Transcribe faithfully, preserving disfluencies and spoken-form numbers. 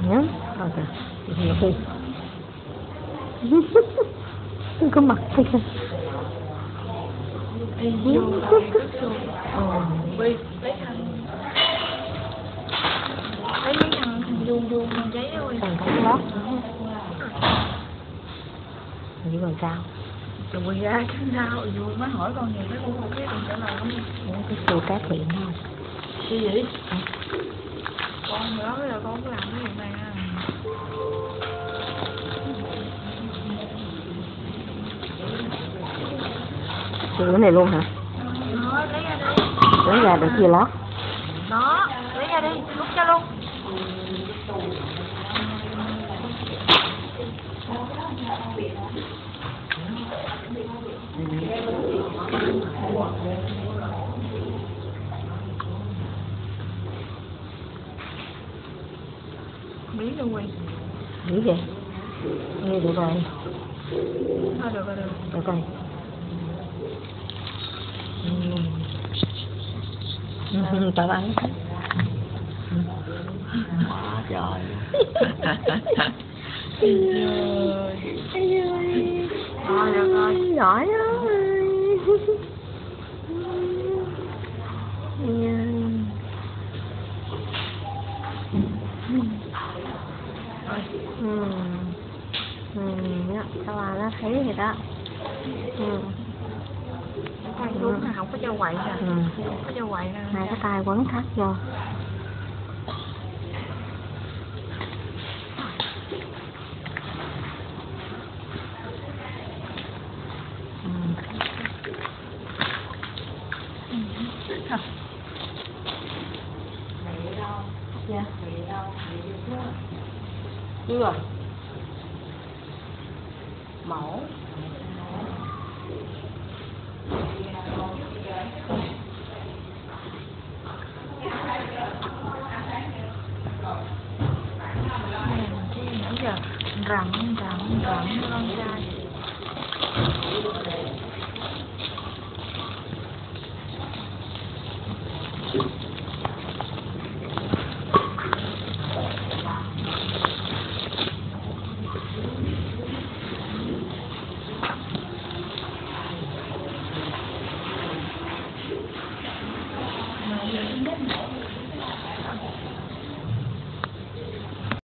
nhớ rồi kìa nhiều khi đừng có mặt thôi kìa. Đi vô Bi lấy thằng lấy mấy thằng thằng vuông vuông con giấy thôi còn cái lót chỉ còn sao rồi ra cái sao vô má hỏi con nhiều cái cũng không biết con trả lời không cái sự cải thiện thôi cái gì con đó là con có làm cái việc này à. cái này luôn hả? Đó, lấy ra đi. Lấy ra để chia lót. Đó, lấy ra đi, rút ra luôn. Biết luôn Huy. Biết gì? Nghe được rồi. Thôi được rồi, được. Được rồi. Ừ. Tao ăn. Quá trời. Trời ơi. Thôi được rồi. Giỏi rồi. Ừ. Ừ. Sao mà nó thấy vậy đó. Ừ. Tay đúng là không có cho quậy nè. Ừ. Không có cho quậy nè. Hai cái tay quấn thắt vô. Dạ. Chưa. Mẫu. Nãy giờ rặn rặn rặn con trai.